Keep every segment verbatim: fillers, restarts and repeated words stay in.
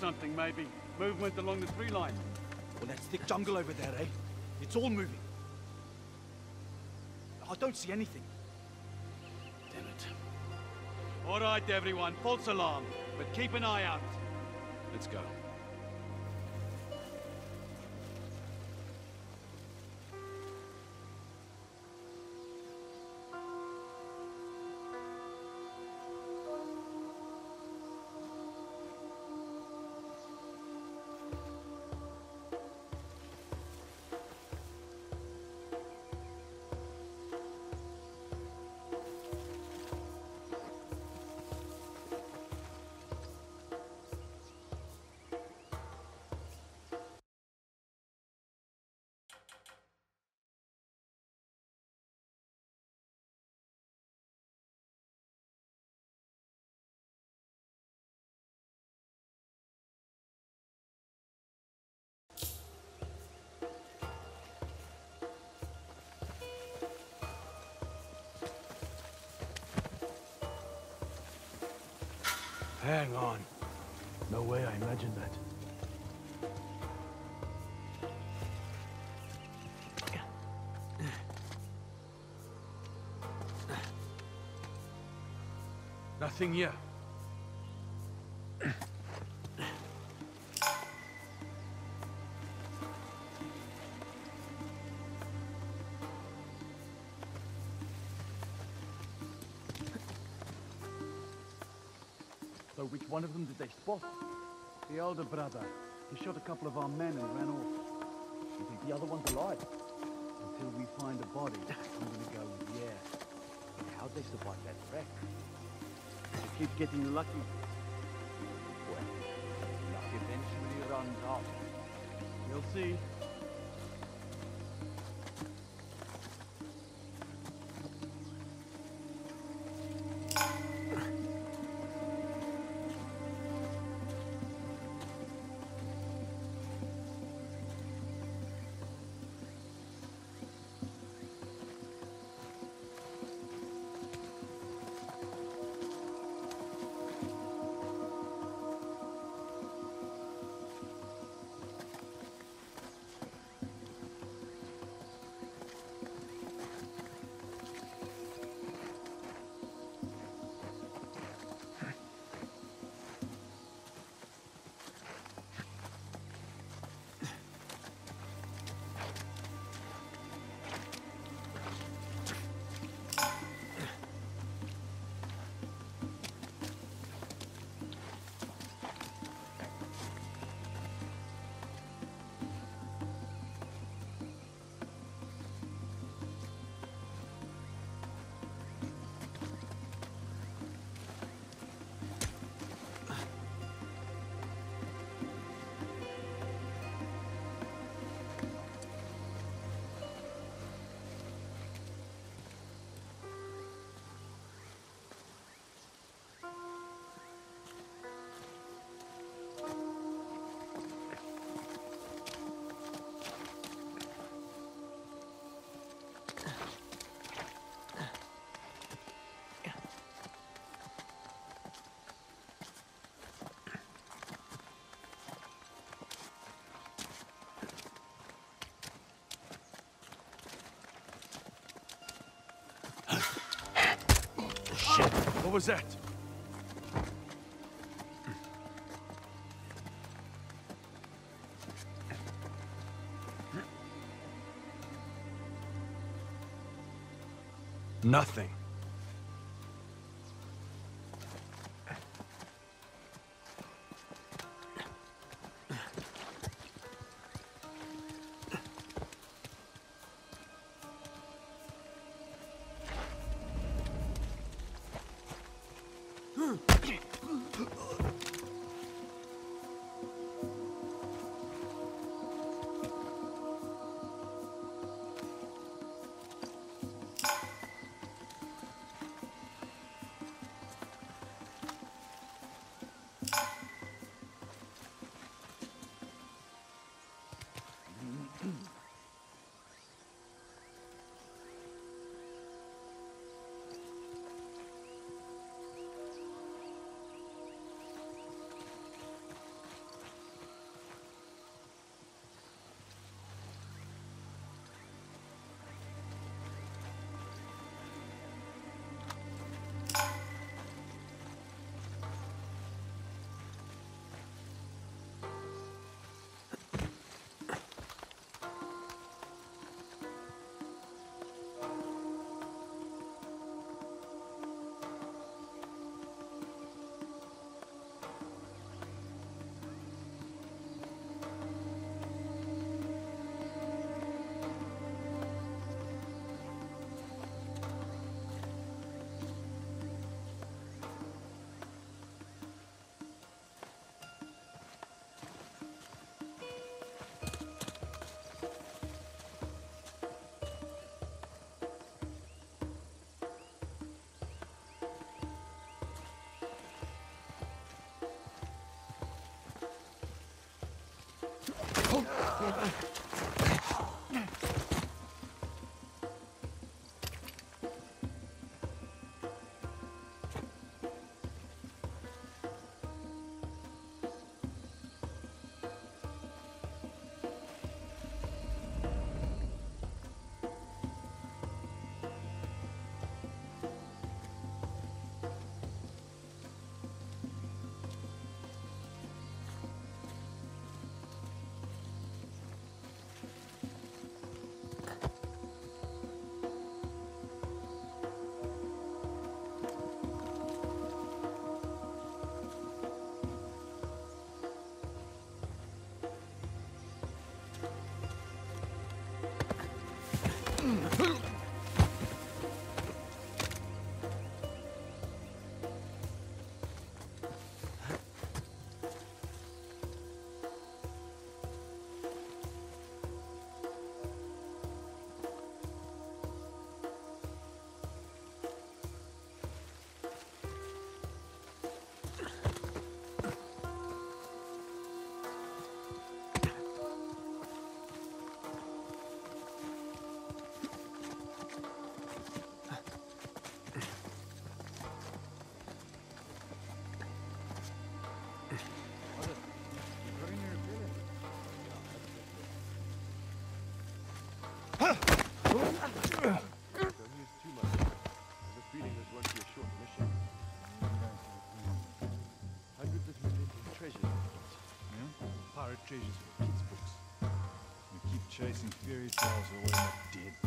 something, maybe. Movement along the tree line. Well, that thick jungle over there, eh? It's all moving. I don't see anything. Damn it. All right, everyone, false alarm. But keep an eye out. Let's go. Hang on. No way I imagined that. Nothing here. So which one of them did they spot? The elder brother. He shot a couple of our men and ran off. You think the other one's alive? Until we find a body, I'm gonna go with yeah. And how'd they survive that wreck? They keep getting lucky. Well, luck eventually runs out. You'll see. Shit! What was that? Nothing. Treasures for kids' books. We keep chasing fairy tales or we're not dead.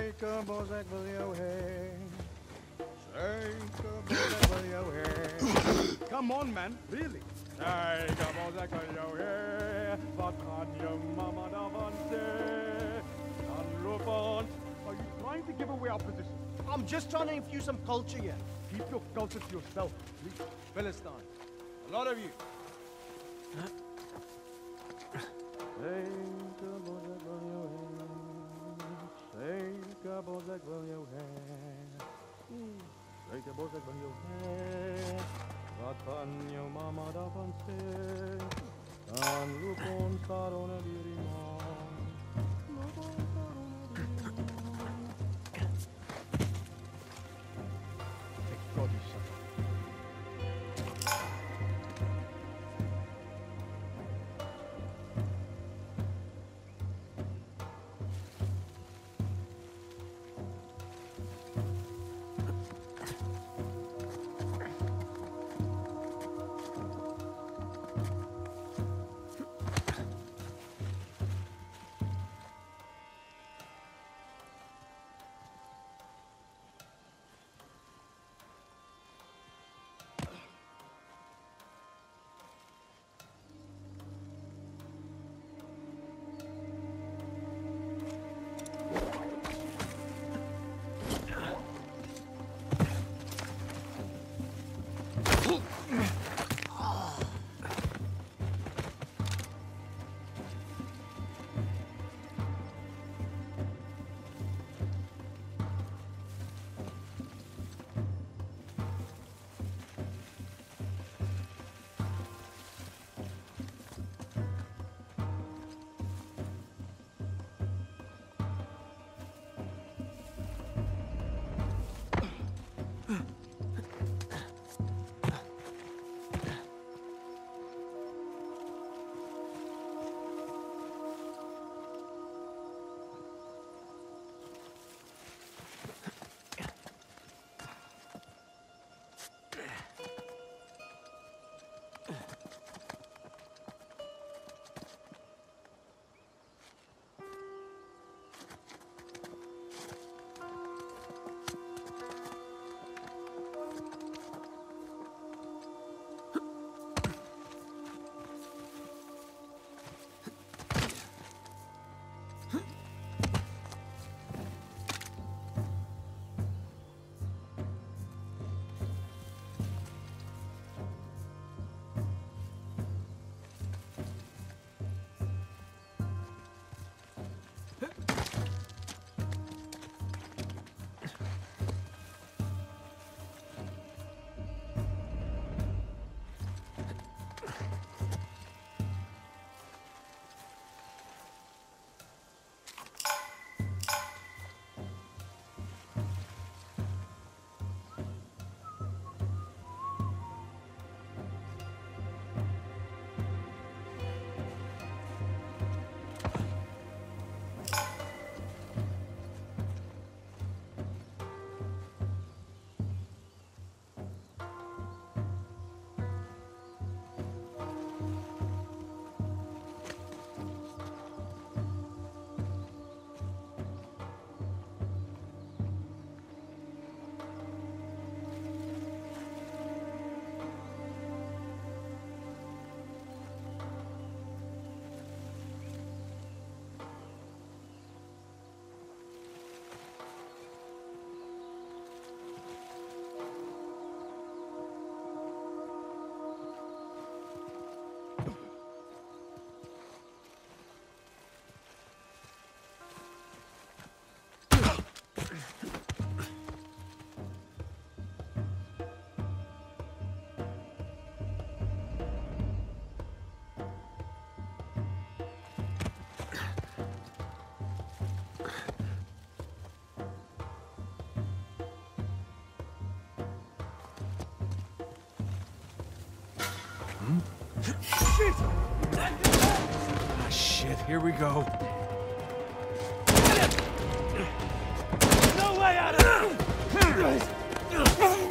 Zeker bozek wil jou heen. Zeker bozek wil jou heen. Come on, man. Really? Zeker bozek wil jou heen. Wat kan je mama daarvan zeggen? Dan loop ons. Are you trying to give away our position? I'm just trying to infuse some culture here. Keep your culture to yourself, please. Philistine. A lot of you. Zeker bozek wil jou heen. Zeker bozek wil jou heen. Zeker bozek wil jou heen. Wat kan jouw mama daarvan zeggen? Dan roep ons daar onder die man. Roep ons daar onder die man. Thank God you shut up. Shit! Ah, shit, here we go. No way out of it!